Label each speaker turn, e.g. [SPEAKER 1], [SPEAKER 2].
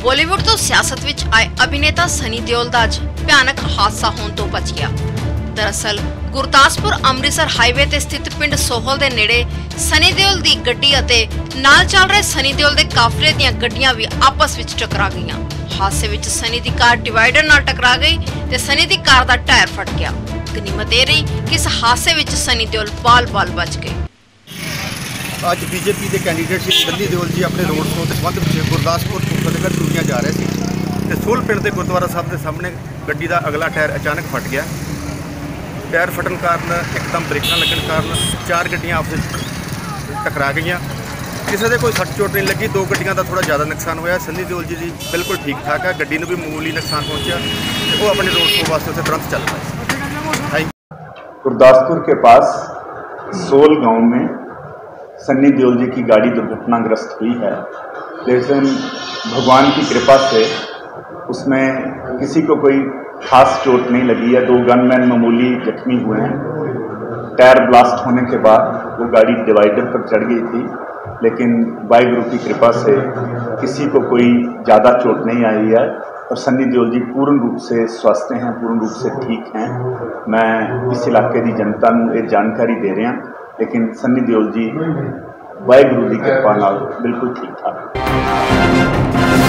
[SPEAKER 1] बॉलीवुड तो सियासत विच आए अभिनेता सनी देओल दा अज भयानक हादसा होने तो बच गया। दरअसल गुरदासपुर अमृतसर हाईवे ते स्थित पिंड सोहल दे नेड़े सनी देओल दी गड्डी अते नाल चल रहे सनी देओल दे काफले दीयां गड्डियां भी आपस विच टकरा गईयां। हादसे विच सनी दी कार डिवाइडर नाल टकरा गई ते सनी दी कार दा टायर फट गया। गनीमत यह रही कि इस हादसे विच सनी देओल बाल-बाल बच गए।
[SPEAKER 2] ਅੱਜ बीजेपी के कैंडीडेट श्री सनी देओल जी अपने रोड शो के संबंध में गुरदासपुर ਤੋਂ ਫਤਿਹਗੜ੍ਹ ਚੂੜੀਆਂ ਜਾ ਰਹੇ ਸੀ ਤੇ ਸੋਲ ਪਿੰਡ ਦੇ ਗੁਰਦੁਆਰਾ ਸਾਹਿਬ ਦੇ ਸਾਹਮਣੇ ਗੱਡੀ ਦਾ ਅਗਲਾ ਟਾਇਰ ਅਚਾਨਕ ਫਟ ਗਿਆ। ਟਾਇਰ ਫਟਣ ਕਾਰਨ ਇੱਕਦਮ ਬ੍ਰੇਕਾਂ ਲੱਗਣ ਕਾਰਨ ਚਾਰ ਗੱਡੀਆਂ ਆਪਸ ਵਿੱਚ ਟਕਰਾ ਗਈਆਂ। ਕਿਸੇ ਦੇ ਕੋਈ ਸੱਟ ਚੋਟ ਨਹੀਂ ਲੱਗੀ। ਦੋ ਗੱਡੀਆਂ ਦਾ ਥੋੜਾ ਜ਼ਿਆਦਾ ਨੁਕਸਾਨ ਹੋਇਆ। ਸਨੀ ਦੇओल जी ਬਿਲਕੁਲ ਠੀਕ ਠਾਕ ਹੈ। ਗੱਡੀ ਨੂੰ ਵੀ ਮਾਮੂਲੀ ਨੁਕਸਾਨ ਪਹੁੰਚਿਆ ਤੇ ਉਹ ਆਪਣੇ रोड शो वास्ते ਉੱਥੇ तुरंत चल रहा है।
[SPEAKER 3] गुरदासपुर के पास सोल गांव में सनी देओल जी की गाड़ी दुर्घटनाग्रस्त हुई है, लेकिन भगवान की कृपा से उसमें किसी को कोई खास चोट नहीं लगी है। दो गनमैन मामूली जख्मी हुए हैं। टायर ब्लास्ट होने के बाद वो गाड़ी डिवाइडर पर चढ़ गई थी, लेकिन वाहिगुरु की कृपा से किसी को कोई ज़्यादा चोट नहीं आई है और सनी देओल जी पूर्ण रूप से स्वस्थ हैं, पूर्ण रूप से ठीक हैं। मैं इस इलाके की जनता को ये जानकारी दे रहा, लेकिन सनी देओल जी वाहिगुरु की कृपा नाल बिल्कुल ठीक ठाक।